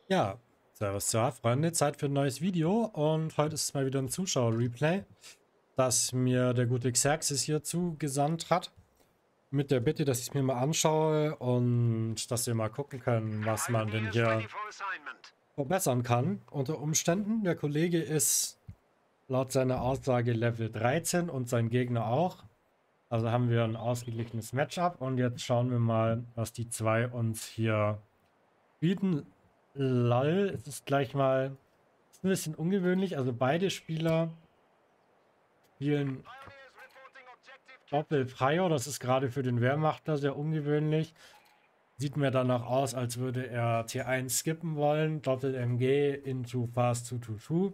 Ja, servus, Freunde, Zeit für ein neues Video und heute ist mal wieder ein Zuschauer-Replay, das mir der gute Xerxes hier zugesandt hat, mit der Bitte, dass ich es mir mal anschaue und dass wir mal gucken können, was man denn hier verbessern kann unter Umständen. Der Kollege ist laut seiner Aussage Level 13 und sein Gegner auch. Also haben wir ein ausgeglichenes Matchup und jetzt schauen wir mal, was die zwei uns hier bieten. Lol, es ist gleich mal ist ein bisschen ungewöhnlich. Also beide Spieler spielen Doppel-Prio. Das ist gerade für den Wehrmachtler sehr ungewöhnlich. Sieht mir danach aus, als würde er T1 skippen wollen. Doppel-MG into Fast 222.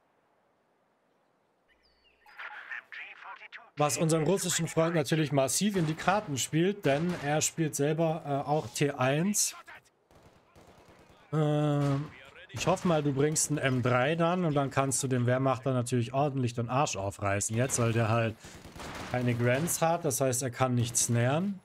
Was unseren russischen Freund natürlich massiv in die Karten spielt, denn er spielt selber auch T1. Ich hoffe mal, du bringst einen M3 dann und dann kannst du dem Wehrmachter natürlich ordentlich den Arsch aufreißen. Jetzt, weil der halt keine Grants hat, das heißt, er kann nicht snaren.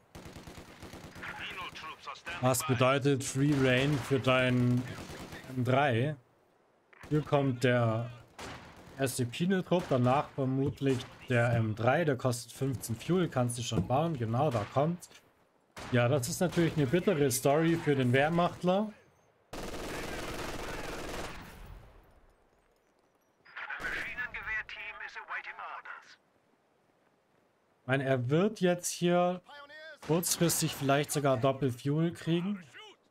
Was bedeutet Free Reign für deinen M3? Hier kommt der erste Pinel-Trupp, danach vermutlich der M3, der kostet 15 Fuel, kannst du schon bauen, genau, da kommt's. Ja, das ist natürlich eine bittere Story für den Wehrmachtler. Ich meine, er wird jetzt hier kurzfristig vielleicht sogar Doppel-Fuel kriegen.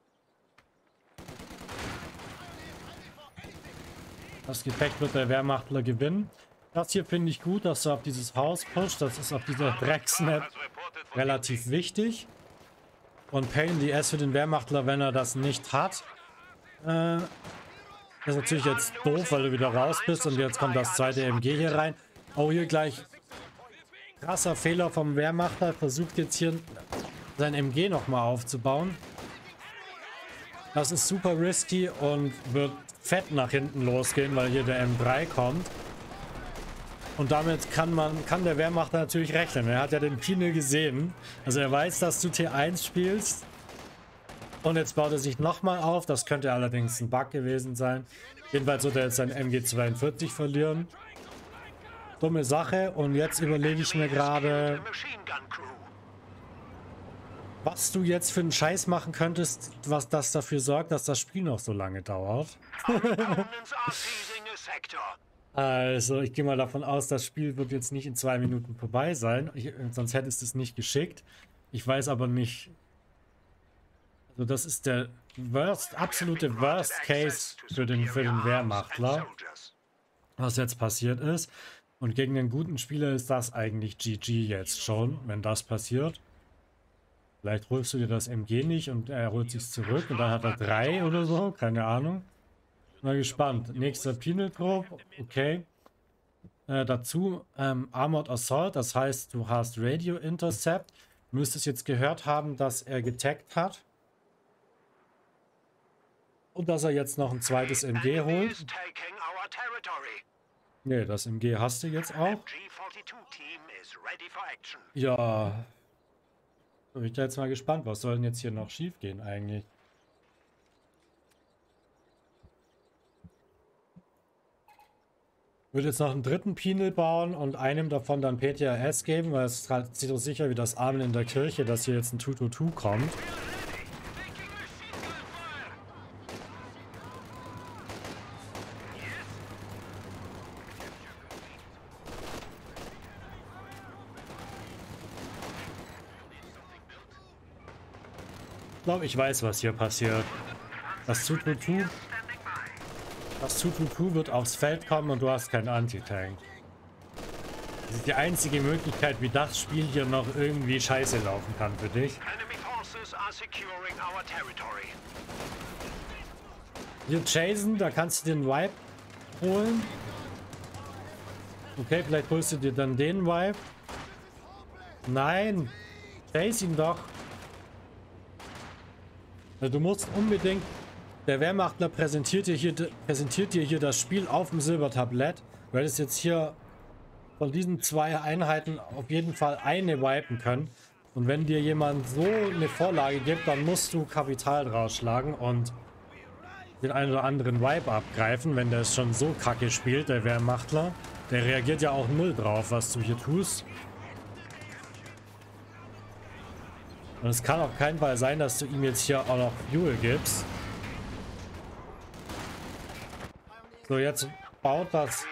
Das Gefecht wird der Wehrmachtler gewinnen. Das hier finde ich gut, dass er auf dieses Haus pusht. Das ist auf dieser Drecksmap relativ wichtig. Und Pain in the Ass für den Wehrmachtler, wenn er das nicht hat. Das ist natürlich jetzt doof, weil du wieder raus bist und jetzt kommt das zweite MG hier rein. Oh, hier gleich krasser Fehler vom Wehrmachtler. Versucht jetzt hier sein MG nochmal aufzubauen. Das ist super risky und wird fett nach hinten losgehen, weil hier der M3 kommt. Und damit kann der Wehrmachter natürlich rechnen. Er hat ja den Pine gesehen. Also er weiß, dass du T1 spielst. Und jetzt baut er sich nochmal auf. Das könnte allerdings ein Bug gewesen sein. Jedenfalls wird er jetzt sein MG42 verlieren. Dumme Sache. Und jetzt überlege ich mir gerade, was du jetzt für einen Scheiß machen könntest, was das dafür sorgt, dass das Spiel noch so lange dauert. Also, ich gehe mal davon aus, das Spiel wird jetzt nicht in 2 Minuten vorbei sein. Sonst hättest du es nicht geschickt. Ich weiß aber nicht. Also, das ist der absolute Worst Case für den Wehrmachtler, was jetzt passiert ist. Und gegen den guten Spieler ist das eigentlich GG jetzt schon, wenn das passiert. Vielleicht holst du dir das MG nicht und er holt sich zurück und dann hat er 3 oder so, keine Ahnung. Mal gespannt. Nächster Pinel-Trupp, okay. Dazu Armored Assault, das heißt, du hast Radio Intercept. Du müsstest jetzt gehört haben, dass er getaggt hat. Und dass er jetzt noch ein zweites MG holt. Ne, das MG hast du jetzt auch. Ja. Bin ich da jetzt mal gespannt, was soll denn jetzt hier noch schief gehen eigentlich? Ich würde jetzt noch einen dritten Pinel bauen und einem davon dann PTRS geben, weil es sieht doch sicher wie das Amen in der Kirche, dass hier jetzt ein 222 kommt. Ich glaube, ich weiß, was hier passiert. Das 222 wird aufs Feld kommen und du hast keinen Anti-Tank. Das ist die einzige Möglichkeit, wie das Spiel hier noch irgendwie scheiße laufen kann für dich. Hier Jason, da kannst du den Wipe holen. Okay, vielleicht holst du dir dann den Wipe. Nein, chase ihn doch. Du musst unbedingt, der Wehrmachtler präsentiert dir hier das Spiel auf dem Silbertablett. Du hättest jetzt hier von diesen 2 Einheiten auf jeden Fall eine wipen können. Und wenn dir jemand so eine Vorlage gibt, dann musst du Kapital draus schlagen. Und den einen oder anderen Vibe abgreifen, wenn der es schon so kacke spielt, der Wehrmachtler. Der reagiert ja auch null drauf, was du hier tust. Und es kann auf keinen Fall sein, dass du ihm jetzt hier auch noch Fuel gibst. So, jetzt baut das...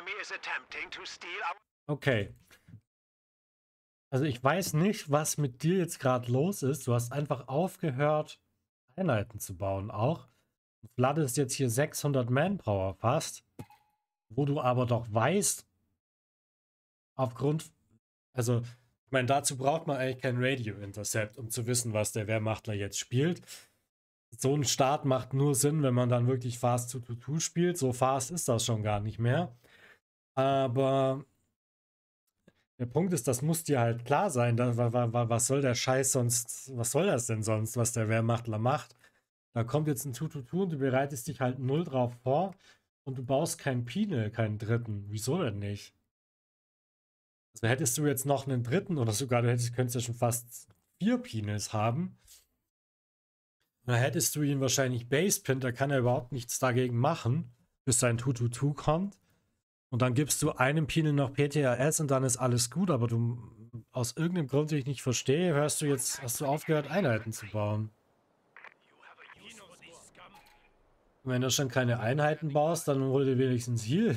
Okay. Also ich weiß nicht, was mit dir jetzt gerade los ist. Du hast einfach aufgehört, Einheiten zu bauen auch. Du flattest jetzt hier 600 Manpower fast. Wo du aber doch weißt, aufgrund... Also, ich meine, dazu braucht man eigentlich kein Radio-Intercept, um zu wissen, was der Wehrmachtler jetzt spielt. So ein Start macht nur Sinn, wenn man dann wirklich Fast 2-2-2 spielt. So fast ist das schon gar nicht mehr. Aber... Der Punkt ist, das muss dir halt klar sein, was soll der Scheiß sonst, was soll das denn sonst, was der Wehrmachtler macht? Da kommt jetzt ein 2-2-2 und du bereitest dich halt null drauf vor und du baust keinen Pine, keinen dritten. Wieso denn nicht? Also hättest du jetzt noch einen dritten oder sogar könntest ja schon fast 4 Pines haben. Dann hättest du ihn wahrscheinlich Basepin, da kann er überhaupt nichts dagegen machen, bis sein 2-2-2 kommt. Und dann gibst du einem Pine noch PTRS und dann ist alles gut, aber du, aus irgendeinem Grund, den ich nicht verstehe, hast du aufgehört, Einheiten zu bauen. Und wenn du schon keine Einheiten baust, dann hol dir wenigstens Heal.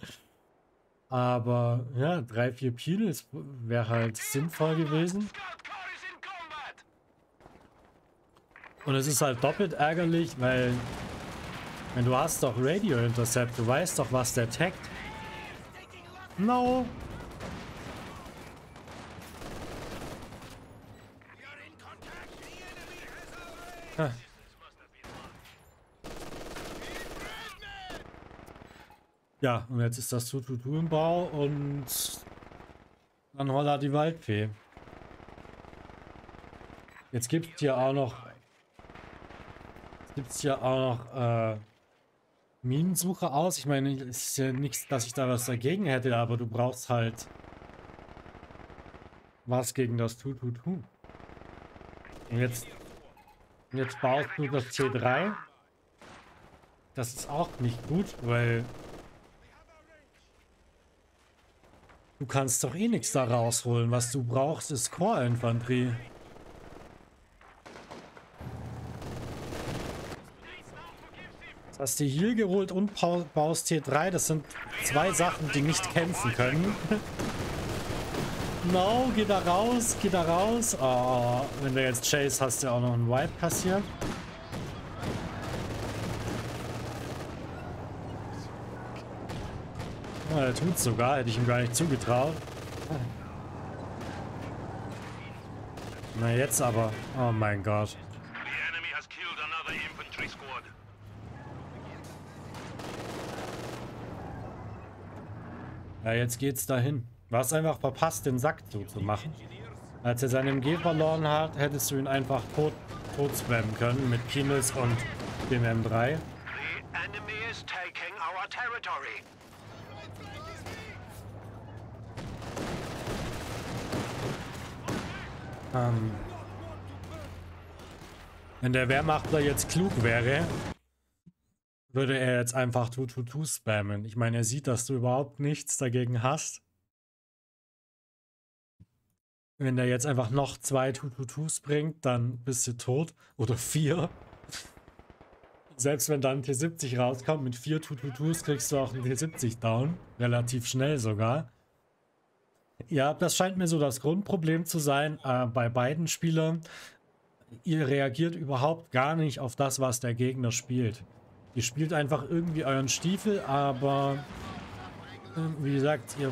Aber ja, 3, 4 Pine wäre halt sinnvoll gewesen. Und es ist halt doppelt ärgerlich, weil wenn du hast doch Radio Intercept, du weißt doch, was der taggt. No. Ha. Ja, und jetzt ist das 2-2-2 im Bau und dann holla die Waldfee. Jetzt gibt es hier auch noch Minensuche aus. Ich meine, es ist ja nichts, dass ich da was dagegen hätte, aber du brauchst halt was gegen das 2-2-2. Und jetzt baust du das C3. Das ist auch nicht gut, weil du kannst doch eh nichts da rausholen. Was du brauchst, ist Core-Infanterie. Hast du hier geholt und baust T3, das sind 2 Sachen, die nicht kämpfen können. No, geh da raus, geh da raus. Oh, wenn du jetzt Chase hast, du auch noch einen Wipe kassiert. Ja, er tut's sogar, hätte ich ihm gar nicht zugetraut. Na jetzt aber, oh mein Gott. Ja, jetzt geht's dahin. Du hast einfach verpasst, den Sack zuzumachen. Als er seine MG verloren hat, hättest du ihn einfach tot spammen können mit Pines und dem M3. Wenn der Wehrmachtler jetzt klug wäre, würde er jetzt einfach 2-2-2 spammen. Ich meine, er sieht, dass du überhaupt nichts dagegen hast. Wenn der jetzt einfach noch 2 2-2-2s bringt, dann bist du tot. Oder 4. Selbst wenn dann T70 rauskommt, mit 4 2-2-2s kriegst du auch einen T70 down. Relativ schnell sogar. Ja, das scheint mir so das Grundproblem zu sein bei beiden Spielern. Ihr reagiert überhaupt gar nicht auf das, was der Gegner spielt. Ihr spielt einfach irgendwie euren Stiefel, aber wie gesagt, ihr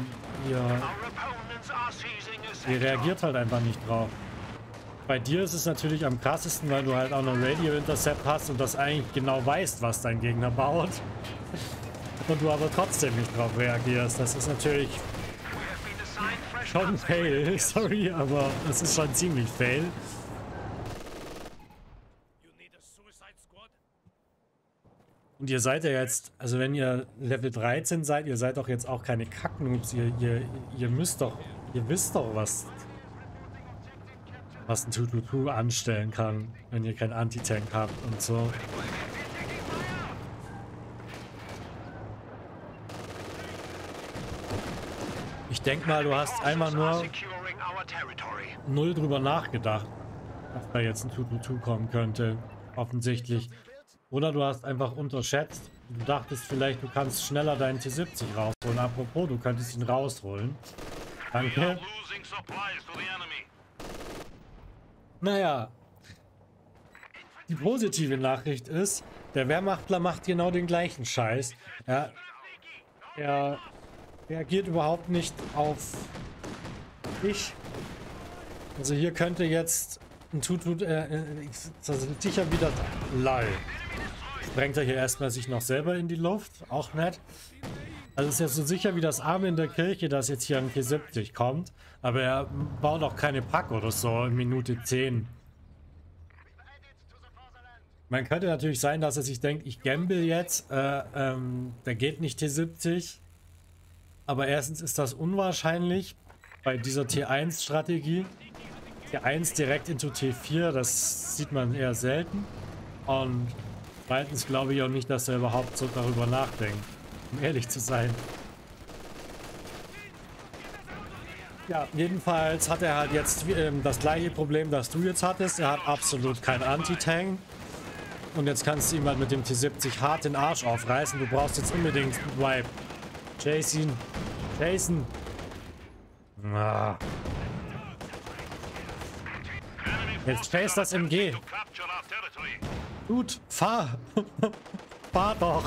reagiert halt einfach nicht drauf. Bei dir ist es natürlich am krassesten, weil du halt auch noch Radio Intercept hast und das eigentlich genau weißt, was dein Gegner baut. Und du aber trotzdem nicht drauf reagierst. Das ist natürlich schon fail. Sorry, aber das ist schon ziemlich fail. Und ihr seid ja jetzt, also wenn ihr Level 13 seid, ihr seid doch jetzt auch keine Kacknoobs. Ihr wisst doch, was ein 2-2-2 anstellen kann, wenn ihr kein Anti-Tank habt und so. denke mal, du hast einmal nur null drüber nachgedacht, dass da jetzt ein 2-2 kommen könnte. Offensichtlich. Oder du hast einfach unterschätzt. Du dachtest vielleicht, du kannst schneller deinen T70 rausholen. Apropos, du könntest ihn rausholen. Danke. Naja. Die positive Nachricht ist, der Wehrmachtler macht genau den gleichen Scheiß. Er reagiert überhaupt nicht auf dich. Also hier könnte jetzt ein sicher wieder lol. Sprengt er hier erstmal sich noch selber in die Luft. Auch nett. Also ist ja so sicher wie das Arme in der Kirche, dass jetzt hier ein T70 kommt. Aber er baut auch keine Pack oder so in Minute 10. Man könnte natürlich sein, dass er sich denkt, ich gamble jetzt. Der geht nicht T70. Aber erstens ist das unwahrscheinlich bei dieser T1-Strategie. T1 direkt into T4, das sieht man eher selten. Und zweitens glaube ich auch nicht, dass er überhaupt so darüber nachdenkt, um ehrlich zu sein. Ja, jedenfalls hat er halt jetzt das gleiche Problem, das du jetzt hattest. Er hat absolut kein Anti-Tank. Und jetzt kannst du ihm halt mit dem T70 hart den Arsch aufreißen. Du brauchst jetzt unbedingt einen Wipe. Jason. Jason. Ah. Jetzt chase das MG. Gut, fahr. Fahr doch.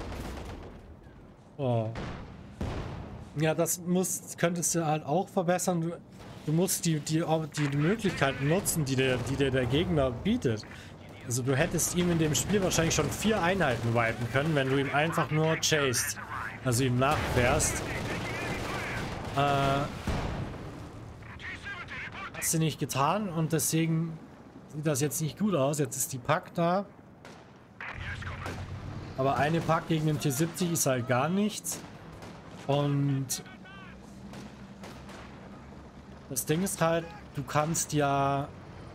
Oh. Ja, könntest du halt auch verbessern. Du musst die Möglichkeiten nutzen, die dir der Gegner bietet. Also du hättest ihm in dem Spiel wahrscheinlich schon 4 Einheiten wipen können, wenn du ihm einfach nur chased. Also ihm nachfährst. Hast du nicht getan und deswegen sieht das jetzt nicht gut aus. Jetzt ist die Pack da. Aber eine Pack gegen den T70 ist halt gar nichts. Und das Ding ist halt, du kannst ja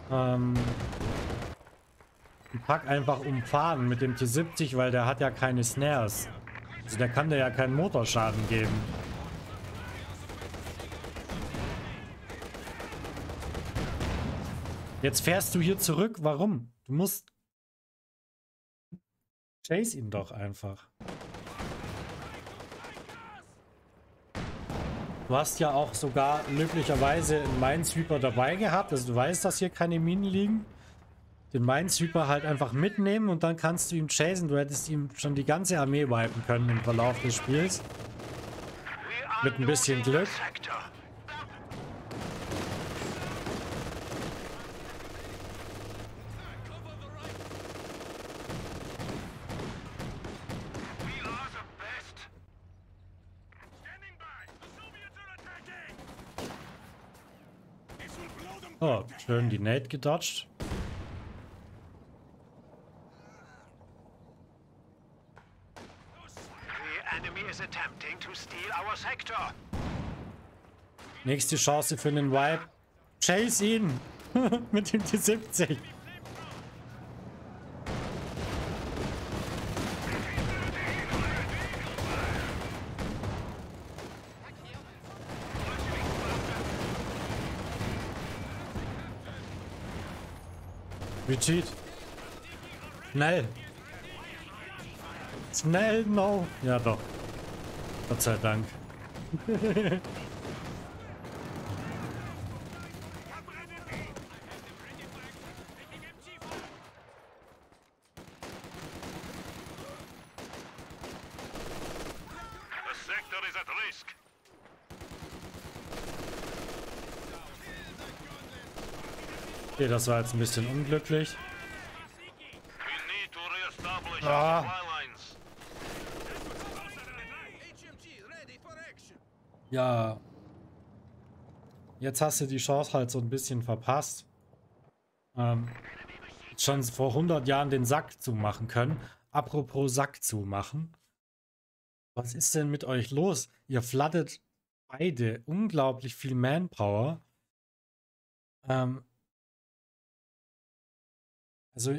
die Pack einfach umfahren mit dem T70, weil der hat ja keine Snares. Also der kann dir ja keinen Motorschaden geben. Jetzt fährst du hier zurück. Warum? Du musst... Chase ihn doch einfach. Du hast ja auch sogar möglicherweise einen Minesweeper dabei gehabt. Also du weißt, dass hier keine Minen liegen. Den Minesweeper halt einfach mitnehmen und dann kannst du ihn chasen. Du hättest ihm schon die ganze Armee wipen können im Verlauf des Spiels. Mit ein bisschen Glück. Oh, schön die Nate gedodged. Nächste Chance für einen Wipe. Chase ihn! Mit dem T70. Retreat. Schnell. Schnell, no. Ja doch. Gott sei Dank. Okay, das war jetzt ein bisschen unglücklich. Ah. Ja. Jetzt hast du die Chance halt so ein bisschen verpasst. Schon vor 100 Jahren den Sack zumachen können. Apropos Sack zumachen. Was ist denn mit euch los? Ihr flattet beide unglaublich viel Manpower. Also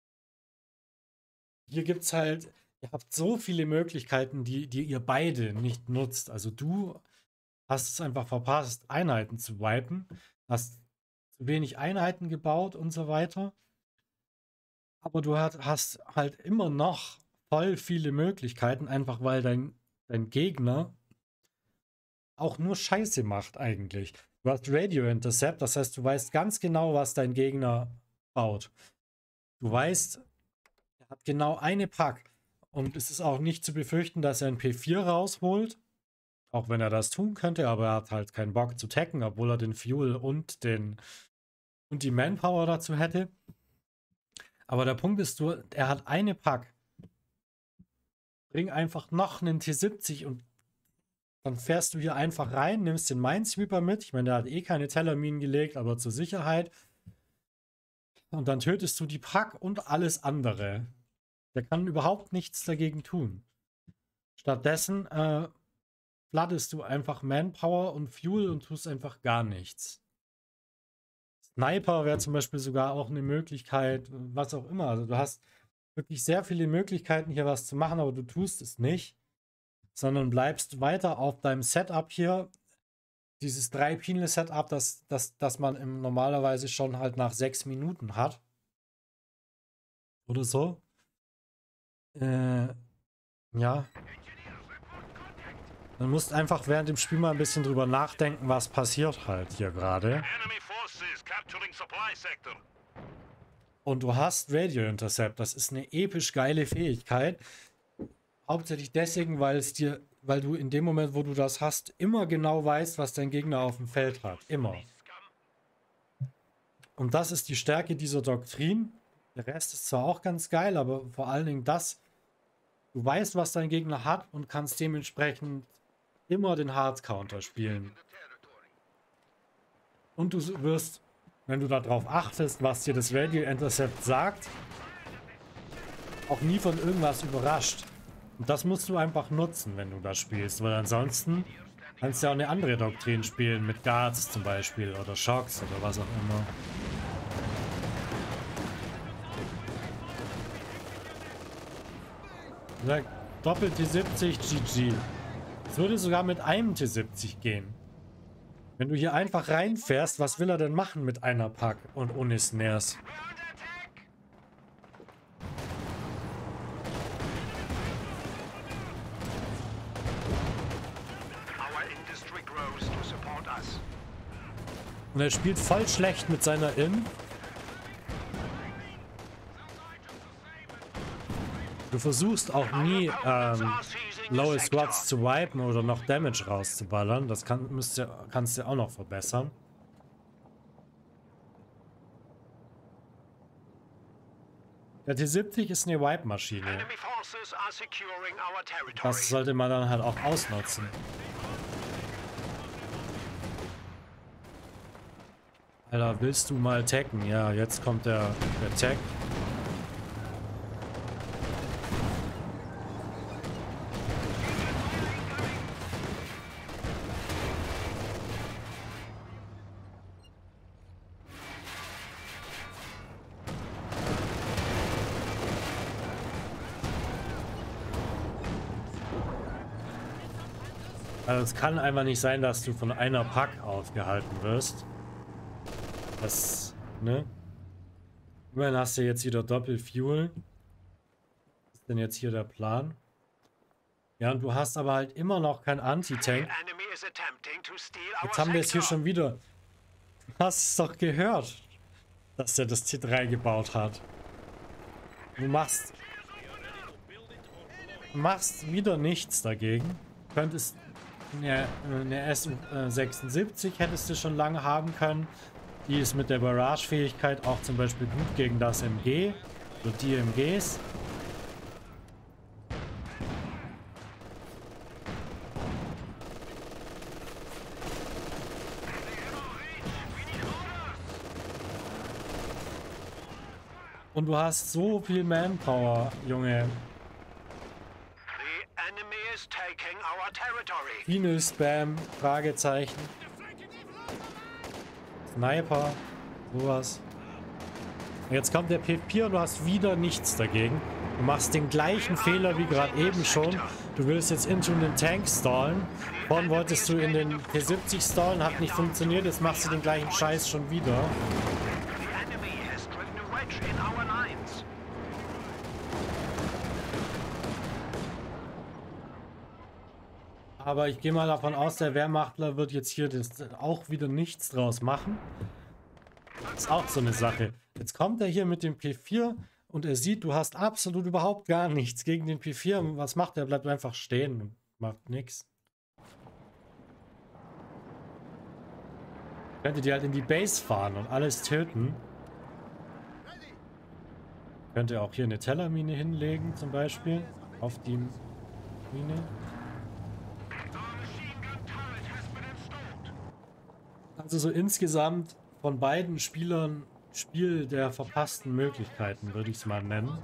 hier gibt es halt, ihr habt so viele Möglichkeiten, die ihr beide nicht nutzt. Also du hast es einfach verpasst, Einheiten zu wipen, hast zu wenig Einheiten gebaut und so weiter. Aber du hast halt immer noch voll viele Möglichkeiten, einfach weil dein Gegner auch nur Scheiße macht eigentlich. Du hast Radio Intercept, das heißt, du weißt ganz genau, was dein Gegner baut. Du weißt, er hat genau eine Pack. Und es ist auch nicht zu befürchten, dass er ein P4 rausholt. Auch wenn er das tun könnte, aber er hat halt keinen Bock zu tacken, obwohl er den Fuel und die Manpower dazu hätte. Aber der Punkt ist, er hat eine Pack. Bring einfach noch einen T70 und dann fährst du hier einfach rein, nimmst den Minesweeper mit. Ich meine, der hat eh keine Tellerminen gelegt, aber zur Sicherheit. Und dann tötest du die Pack und alles andere. Der kann überhaupt nichts dagegen tun. Stattdessen floodest du einfach Manpower und Fuel und tust einfach gar nichts. Sniper wäre zum Beispiel sogar auch eine Möglichkeit, was auch immer. Also du hast wirklich sehr viele Möglichkeiten, hier was zu machen, aber du tust es nicht, sondern bleibst weiter auf deinem Setup hier. Dieses 3-Pinel-Setup, das man normalerweise schon halt nach 6 Minuten hat. Oder so. Ja. Man muss einfach während dem Spiel mal ein bisschen drüber nachdenken, was passiert halt hier gerade. Und du hast Radio Intercept. Das ist eine episch geile Fähigkeit. Hauptsächlich deswegen, weil du in dem Moment, wo du das hast, immer genau weißt, was dein Gegner auf dem Feld hat. Immer. Und das ist die Stärke dieser Doktrin. Der Rest ist zwar auch ganz geil, aber vor allen Dingen das. Du weißt, was dein Gegner hat und kannst dementsprechend immer den Hard-Counter spielen. Und du wirst, wenn du darauf achtest, was dir das Radio Intercept sagt, auch nie von irgendwas überrascht. Und das musst du einfach nutzen, wenn du das spielst, weil ansonsten kannst du ja auch eine andere Doktrin spielen, mit Guards zum Beispiel oder Shocks oder was auch immer. Ja, doppelt T70 GG. Es würde sogar mit einem T70 gehen. Wenn du hier einfach reinfährst, was will er denn machen mit einer Pack und ohne Snares? Und er spielt voll schlecht mit seiner In. Du versuchst auch nie lowe Squads zu wipen oder noch Damage rauszuballern. Das kannst du auch noch verbessern. Der T70 ist eine Wipe-Maschine. Das sollte man dann halt auch ausnutzen. Alter, willst du mal taggen? Ja, jetzt kommt der Tag. Also es kann einfach nicht sein, dass du von einer Pack aufgehalten wirst. Das, ne? Immerhin hast du jetzt wieder Doppel-Fuel. Was ist denn jetzt hier der Plan? Ja, und du hast aber halt immer noch kein Anti-Tank. Jetzt haben wir es hier schon wieder. Du hast es doch gehört, dass er das T3 gebaut hat. Du machst wieder nichts dagegen. Du könntest eine SU-76 hättest du schon lange haben können. Die ist mit der Barrage-Fähigkeit auch zum Beispiel gut gegen das MG oder die MGs. Und du hast so viel Manpower, Junge. Pinel-Spam, Fragezeichen. Sniper, sowas. Jetzt kommt der P4 und du hast wieder nichts dagegen. Du machst den gleichen Fehler wie gerade eben schon. Du willst jetzt into den Tank stallen. Vorhin wolltest du in den T70 stallen, hat nicht funktioniert. Jetzt machst du den gleichen Scheiß schon wieder. Aber ich gehe mal davon aus, der Wehrmachtler wird jetzt hier auch wieder nichts draus machen. Das ist auch so eine Sache. Jetzt kommt er hier mit dem P4 und er sieht, du hast absolut überhaupt gar nichts gegen den P4. Was macht er? Bleibt einfach stehen und macht nichts. Könntet ihr halt in die Base fahren und alles töten. Könnt ihr auch hier eine Tellermine hinlegen, zum Beispiel. Auf die Mine. Also so insgesamt von beiden Spielern Spiel der verpassten Möglichkeiten, würde ich es mal nennen.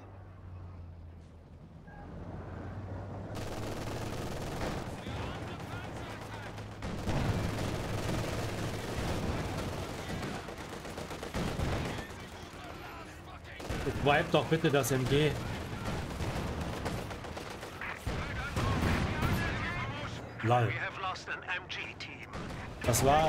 Jetzt wipe doch bitte das MG. Lol. Das war...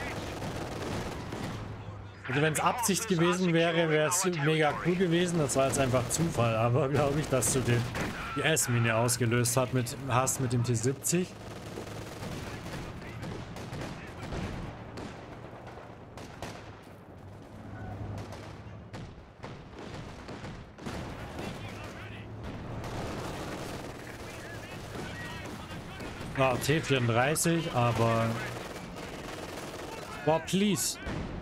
Also wenn es Absicht gewesen wäre, wäre es mega cool gewesen. Das war jetzt einfach Zufall. Aber glaube ich, dass du die S-Mine ausgelöst hast mit dem T70. Ah, T34, aber... Boah, please.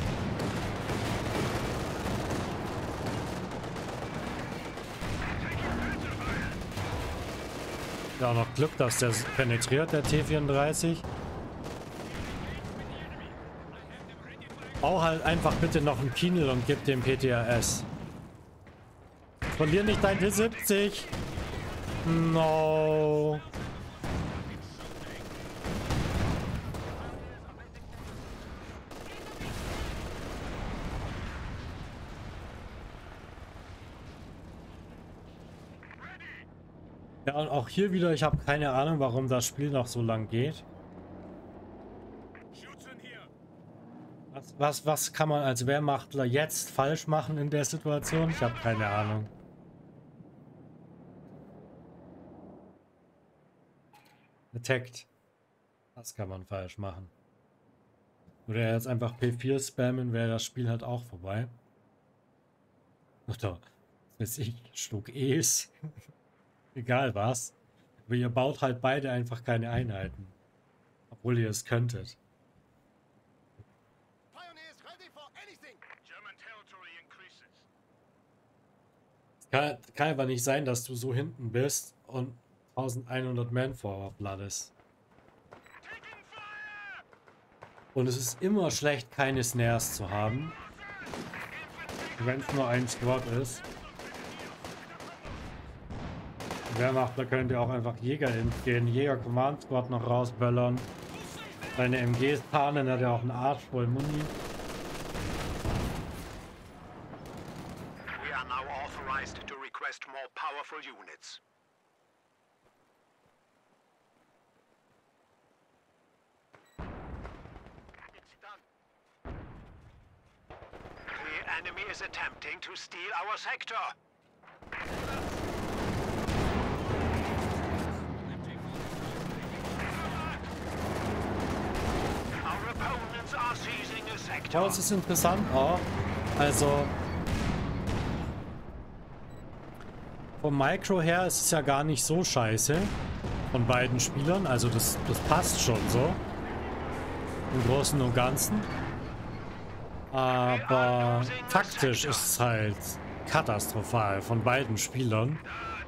Ja, noch Glück, dass der penetriert, der T34. Bau halt einfach bitte noch einen Kienel und gib dem PTRS. Verlier nicht dein T70. No. Ja, und auch hier wieder, ich habe keine Ahnung, warum das Spiel noch so lang geht. Was kann man als Wehrmachtler jetzt falsch machen in der Situation? Ich habe keine Ahnung. Attacked. Das kann man falsch machen. Oder jetzt einfach P4 spammen, wäre das Spiel halt auch vorbei. Oder, weiß ich, Schluck E's. Egal was. Aber ihr baut halt beide einfach keine Einheiten. Obwohl ihr es könntet. Es kann aber nicht sein, dass du so hinten bist und 1100 Manpower bladdest. Und es ist immer schlecht, keine Snares zu haben. Wenn es nur ein Squad ist. Wehrmachtler könnt ihr auch einfach Jäger gehen, Jäger Command Squad noch rausböllern. Seine MGs tarnen, hat ja auch einen Arsch voll Muni. We are now authorized to request more powerful units. It's done. The enemy is attempting to steal our sector. Ja, das ist interessant auch. Also vom Micro her ist es ja gar nicht so scheiße von beiden Spielern. Also das passt schon so im Großen und Ganzen. Aber taktisch ist es halt katastrophal von beiden Spielern.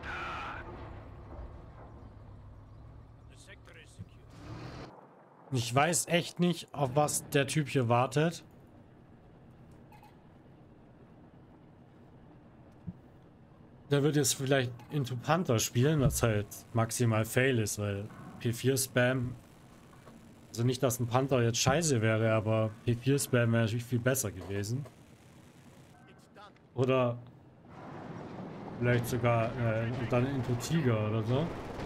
Ich weiß echt nicht, auf was der Typ hier wartet. Der wird jetzt vielleicht into Panther spielen, was halt maximal fail ist, weil P4-Spam... Also nicht, dass ein Panther jetzt scheiße wäre, aber P4-Spam wäre natürlich viel besser gewesen. Oder vielleicht sogar dann into Tiger oder so.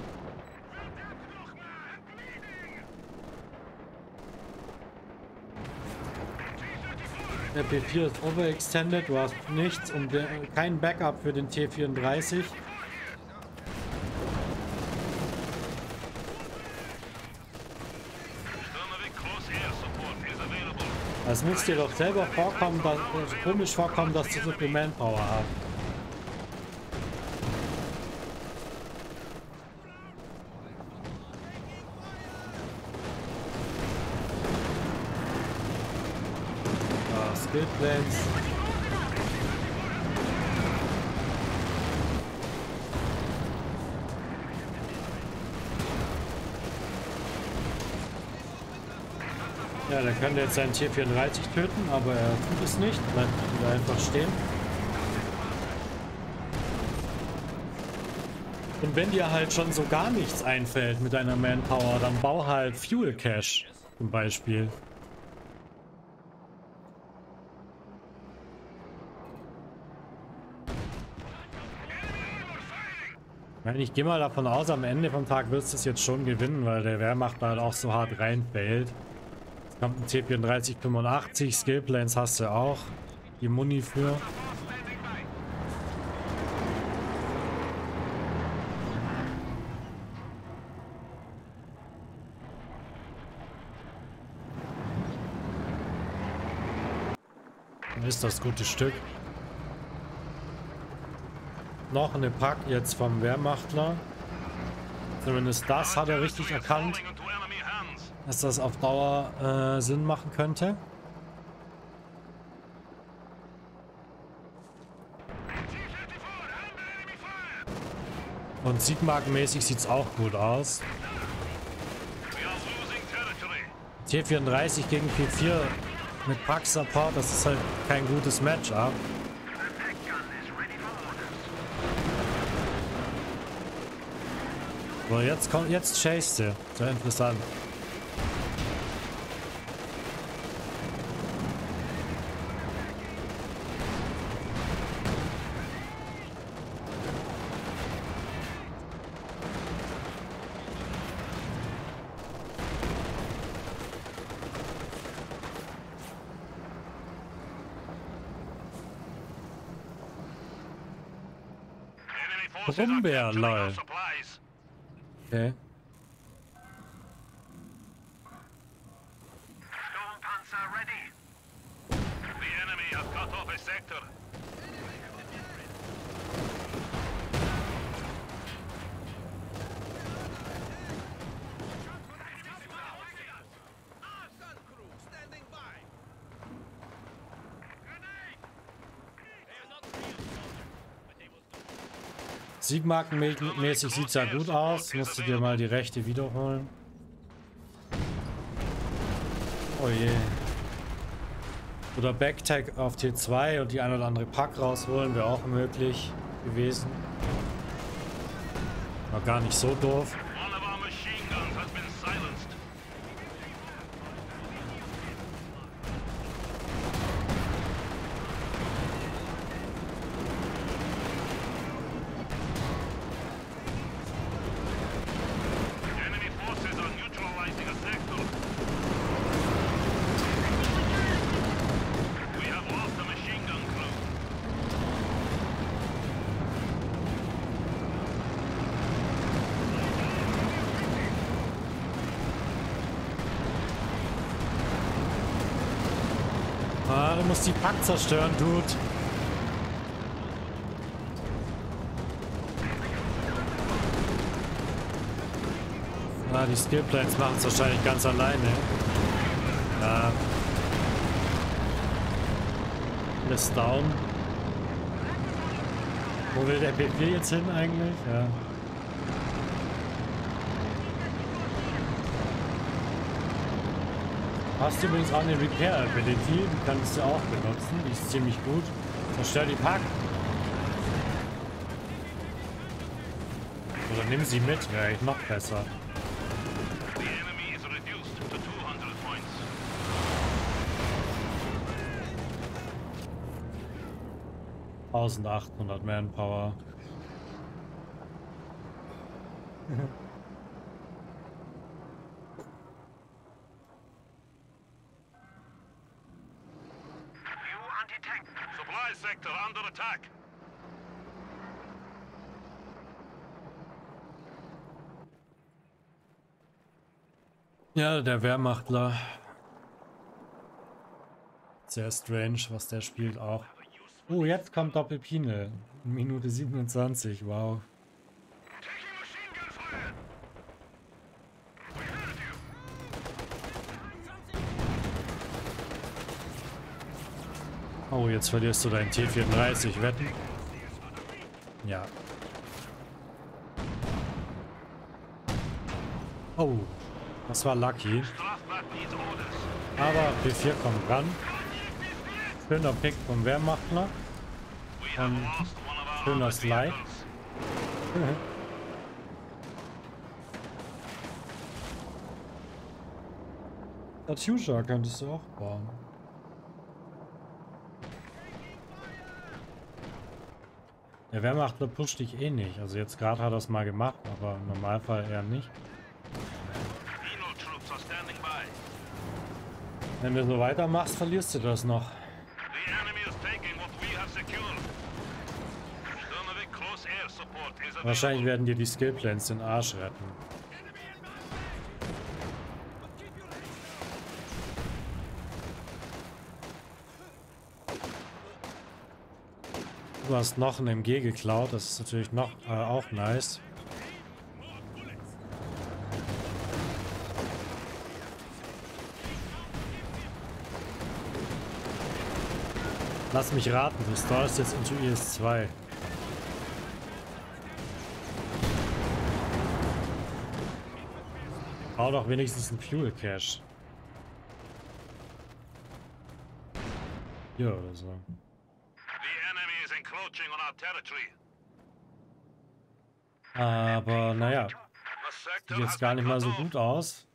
Der P4 ist overextended, du hast nichts und kein Backup für den T34. Es muss dir doch selber vorkommen, dass, komisch vorkommen, dass du so viel Manpower hast. Skillplanes. Ja, der könnte jetzt seinen T34 töten, aber er tut es nicht. Bleibt wieder einfach stehen. Und wenn dir halt schon so gar nichts einfällt mit deiner Manpower, dann bau halt Fuel Cache zum Beispiel. Ich gehe mal davon aus, am Ende vom Tag wirst du es jetzt schon gewinnen, weil der Wehrmacht halt auch so hart reinfällt. Es kommt ein T34 85, Skillplanes hast du auch. Die Muni für. Dann ist das gute Stück. Noch eine Pack jetzt vom Wehrmachtler. Zumindest das hat er richtig erkannt, dass das auf Dauer Sinn machen könnte. Und Siegmarkenmäßig sieht es auch gut aus. T34 gegen P4 mit Pack-Support, das ist halt kein gutes Matchup. So, jetzt kommt, jetzt chase sie. Sehr interessant. Brummbär, lol. Okay. Siegmarkenmäßig sieht es ja gut aus. Musst du dir mal die rechte wiederholen. Oh je. Oder Backtag auf T2 und die ein oder andere Pack rausholen, wäre auch möglich gewesen. War gar nicht so doof. Ah, du musst die Pack zerstören, Dude. Ah, die Skillplanes machen es wahrscheinlich ganz alleine. Ja. Alles down. Wo will der PP jetzt hin eigentlich? Ja. Hast du übrigens auch eine Repair Ability, die kannst du auch benutzen, die ist ziemlich gut. Zerstör die Pack. Oder nimm sie mit, wäre echt noch besser. 1800 Manpower. Supply sector under attack. Ja, der Wehrmachtler. Sehr strange, was der spielt auch. Oh, jetzt kommt Doppelpine. Minute 27, wow. Oh, jetzt verlierst du deinen T34, wetten? Ja. Oh, das war lucky. Aber P4 kommt ran. Schöner Pick vom Wehrmachtler. Und schöner Slide. Katyusha könntest du auch bauen. Der Wehrmachtler pusht dich eh nicht. Also jetzt gerade hat er es mal gemacht, aber im Normalfall eher nicht. Wenn du so weitermachst, verlierst du das noch. Wahrscheinlich werden dir die Skillplans den Arsch retten. Du hast noch ein MG geklaut, das ist natürlich noch auch nice. Lass mich raten, du stallst jetzt into IS-2. Bau doch wenigstens einen Fuel Cache. Hier oder so. Aber naja, sieht jetzt gar nicht mal so gut aus.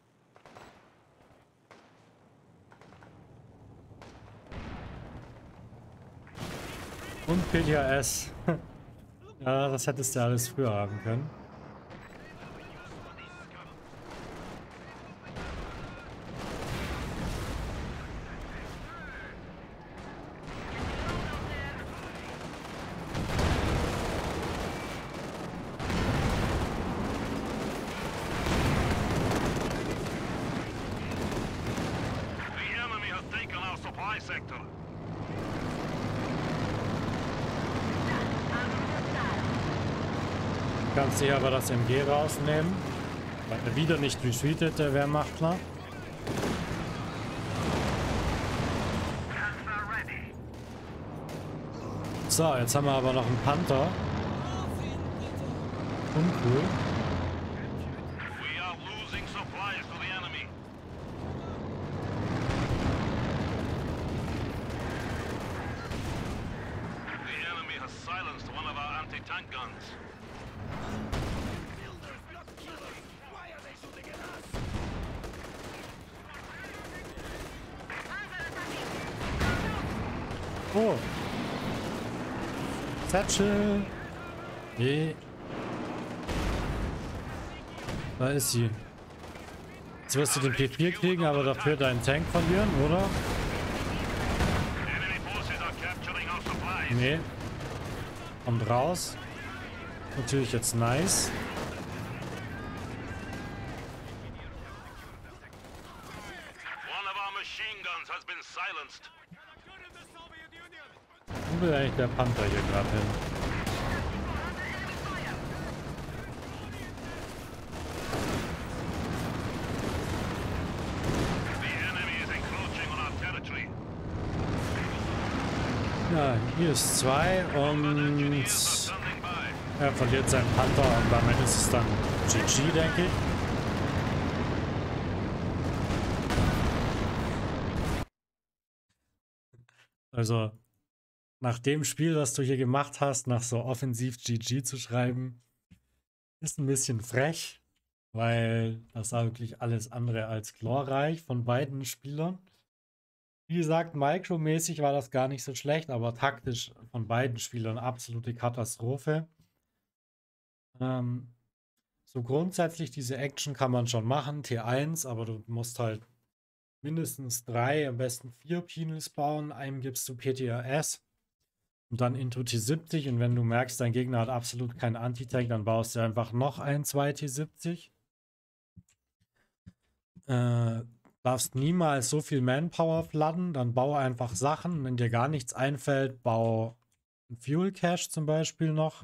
Und PTHS. Ja, das hättest du alles früher haben können. Kannst hier aber das MG rausnehmen, weil er wieder nicht retreatet, der Wehrmachtler. So, jetzt haben wir aber noch einen Panther. Uncool. Oh. Satchel. Nee. Da ist sie. Jetzt wirst du den P4 kriegen, aber dafür deinen Tank verlieren, oder? Nee. Kommt raus. Natürlich jetzt nice. Wo will eigentlich der Panther hier gerade hin? Ja, hier ist 2 und er verliert seinen Panther und damit ist es dann GG, denke ich. Also nach dem Spiel, was du hier gemacht hast, nach so offensiv GG zu schreiben, ist ein bisschen frech, weil das war wirklich alles andere als glorreich von beiden Spielern. Wie gesagt, micromäßig war das gar nicht so schlecht, aber taktisch von beiden Spielern absolute Katastrophe. Ähm, so grundsätzlich diese Action kann man schon machen, T1, aber du musst halt mindestens 3, am besten 4 Penals bauen. Einem gibst du PTRS und dann Intro T70 und wenn du merkst, dein Gegner hat absolut keinen Anti-Tank, dann baust du einfach noch ein 2 T70. Darfst niemals so viel Manpower fladden, dann bau einfach Sachen. Wenn dir gar nichts einfällt, bau einen Fuel Cache zum Beispiel noch.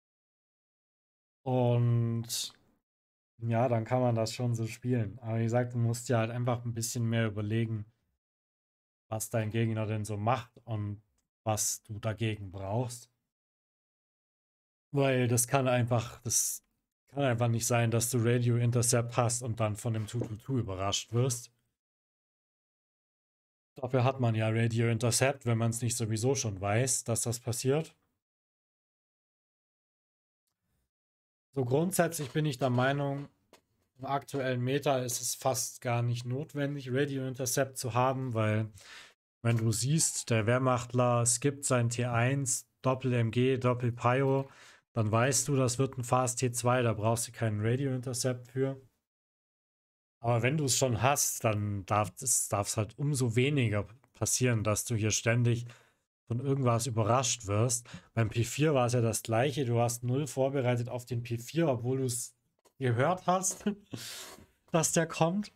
Und ja, dann kann man das schon so spielen. Aber wie gesagt, du musst dir halt einfach ein bisschen mehr überlegen, was dein Gegner denn so macht und was du dagegen brauchst. Weil das kann einfach nicht sein, dass du Radio Intercept hast und dann von dem 222 überrascht wirst. Dafür hat man ja Radio Intercept, wenn man es nicht sowieso schon weiß, dass das passiert. So grundsätzlich bin ich der Meinung, im aktuellen Meta ist es fast gar nicht notwendig, Radio Intercept zu haben, weil wenn du siehst, der Wehrmachtler skippt sein T1, Doppel-MG, Doppel-Pyro, dann weißt du, das wird ein Fast T2, da brauchst du keinen Radio Intercept für. Aber wenn du es schon hast, dann darf es halt umso weniger passieren, dass du hier ständig von irgendwas überrascht wirst. Beim P4 war es ja das gleiche. Du hast 0 vorbereitet auf den P4, obwohl du es gehört hast, dass der kommt.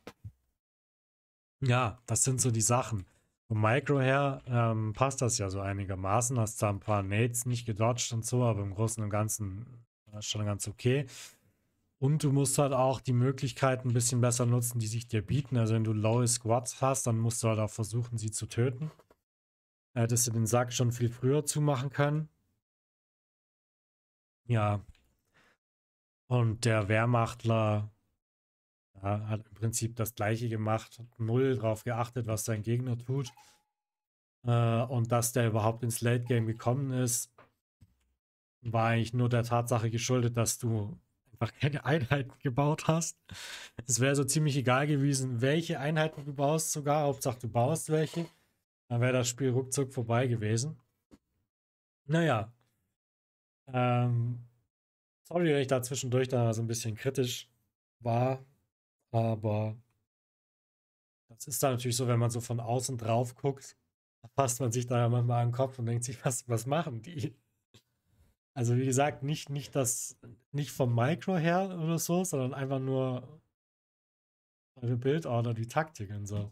Ja, das sind so die Sachen. Vom Micro her passt das ja so einigermaßen. Hast da ein paar Nades nicht gedodged und so, aber im Großen und Ganzen schon ganz okay. Und du musst halt auch die Möglichkeiten ein bisschen besser nutzen, die sich dir bieten. Also wenn du low Squads hast, dann musst du halt auch versuchen, sie zu töten. Hättest du den Sack schon viel früher zumachen können. Ja. Und der Wehrmachtler hat im Prinzip das gleiche gemacht. Hat 0 drauf geachtet, was sein Gegner tut. Und dass der überhaupt ins Late Game gekommen ist, war eigentlich nur der Tatsache geschuldet, dass du einfach keine Einheiten gebaut hast. Es wäre so ziemlich egal gewesen, welche Einheiten du baust sogar. Hauptsache du baust welche. Dann wäre das Spiel ruckzuck vorbei gewesen. Naja. Sorry, wenn ich da zwischendurch da so ein bisschen kritisch war. Aber das ist dann natürlich so, wenn man so von außen drauf guckt, da fasst man sich da ja manchmal an den Kopf und denkt sich, was machen die? Also wie gesagt, nicht vom Micro her oder so, sondern einfach nur eure Bildorder, die Taktik und so.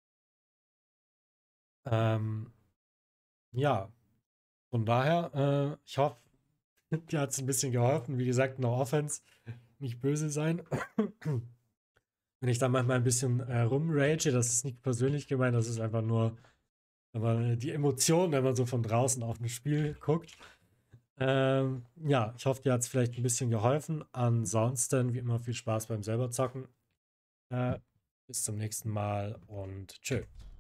Ähm, ja, von daher, ich hoffe, dir hat es ein bisschen geholfen. Wie gesagt, no offense, nicht böse sein. Wenn ich da manchmal ein bisschen rumrage, das ist nicht persönlich gemeint, das ist einfach nur die Emotion, wenn man so von draußen auf ein Spiel guckt. Ja, ich hoffe, dir hat es vielleicht ein bisschen geholfen. Ansonsten, wie immer, viel Spaß beim selber zocken. Bis zum nächsten Mal und tschö.